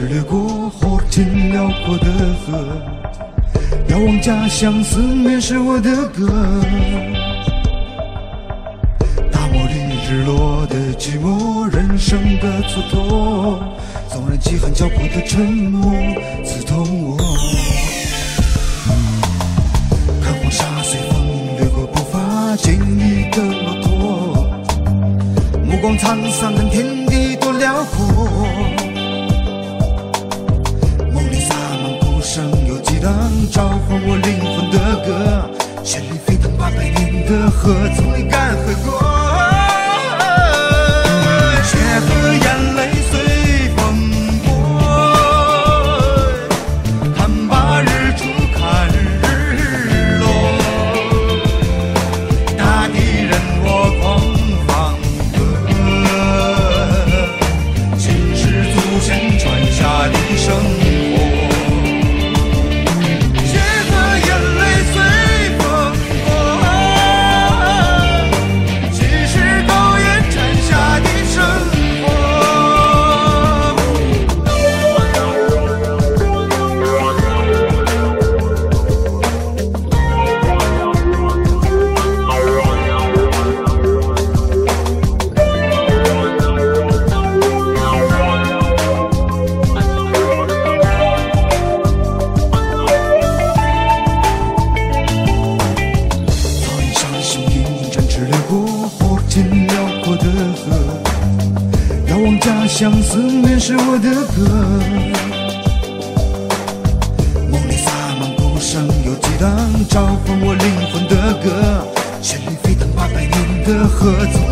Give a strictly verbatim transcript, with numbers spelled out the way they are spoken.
驰掠过后天辽阔的河，遥望家乡，思念是我的歌。大漠里日落的寂寞，人生的蹉跎，纵然饥寒交迫的沉默刺痛我。看黄沙随风掠过，步伐坚毅的骆驼，目光沧桑，看天地多辽阔。梦里洒满鼓声，有激荡召唤我灵魂的歌。千里飞腾八百年的河，从未干涸过。血和眼泪随风过，看罢日出看日落。大地任我狂放歌，尽是祖先传下的生活。家乡思念是我的歌，梦里洒满鼓声，有激荡召唤我灵魂的歌。千里飞腾八百年的河，